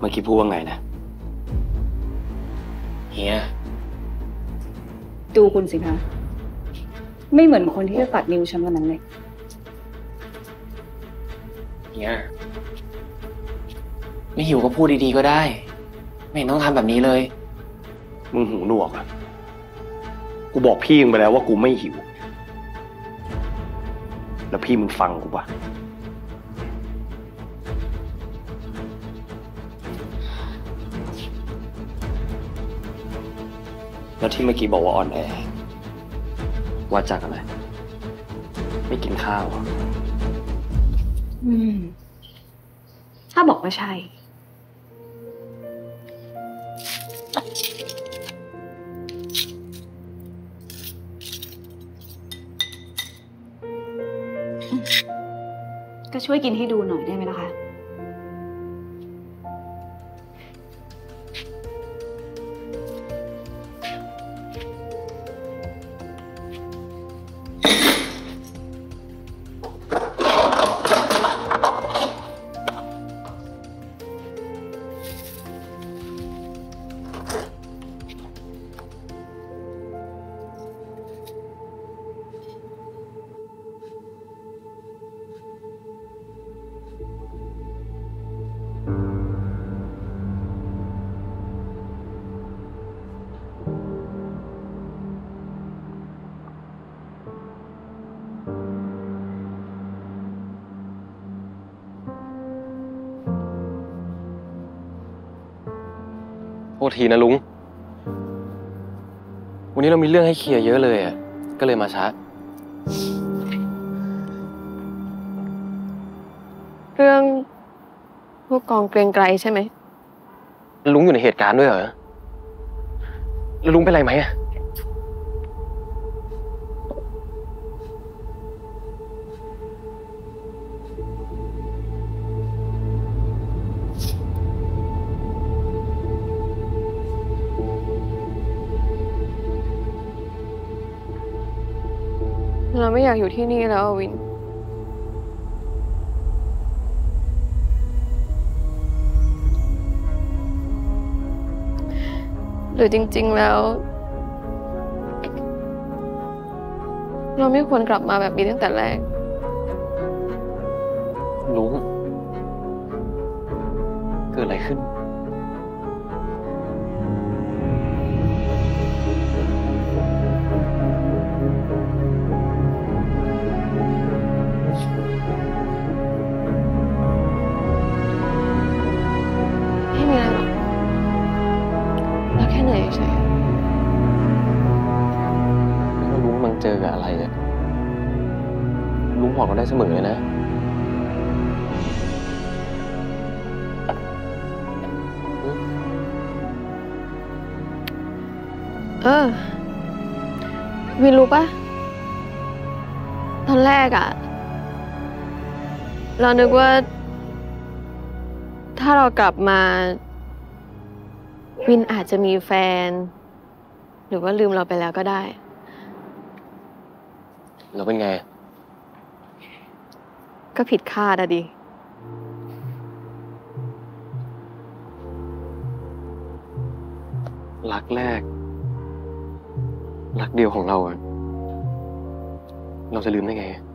มื่อกี้พูดว่าไงนะเฮียดูคุณสิคะไม่เหมือนคนที่จะตัดนิ้วฉันวันนั้นเลยเฮียไม่หิวก็พูดดีๆก็ได้ไม่เห็นต้องทำแบบนี้เลยมึงหูหนวกอะกูบอกพี่มึงไปแล้วว่ากูไม่หิวแล้วพี่มึงฟังกูปะแล้วที่เมื่อกี้บอกว่าอ่อนแอว่าจากอะไรไม่กินข้าวถ้าบอกว่าใช่ก็ช่วยกินให้ดูหน่อยได้ไหมล่ะคะโทษทีนะลุงวันนี้เรามีเรื่องให้เคลียร์เยอะเลยอ่ะก็เลยมาช้าเรื่องผู้กองเกรียงไกรใช่ไหมลุงอยู่ในเหตุการณ์ด้วยเหรอแล้วลุงเป็นไรไหมอ่ะเราไม่อยากอยู่ที่นี่แล้ววินหรือจริงๆแล้วเราไม่ควรกลับมาแบบนี้ตั้งแต่แรกลุงเกิดอะไรขึ้นไม่มีอะไรหรอกเราแค่เหนื่อยเฉยแล้วลุงมันเจอกับอะไรอ่ะลุงบอกเราได้เสมอเลยนะวินรู้ปะตอนแรกอะเรานึกว่าถ้าเรากลับมาวินอาจจะมีแฟนหรือว่าลืมเราไปแล้วก็ได้เราเป็นไงก็ผิดคาดอะดิรักแรกรักเดียวของเราอะเราจะลืมได้ไง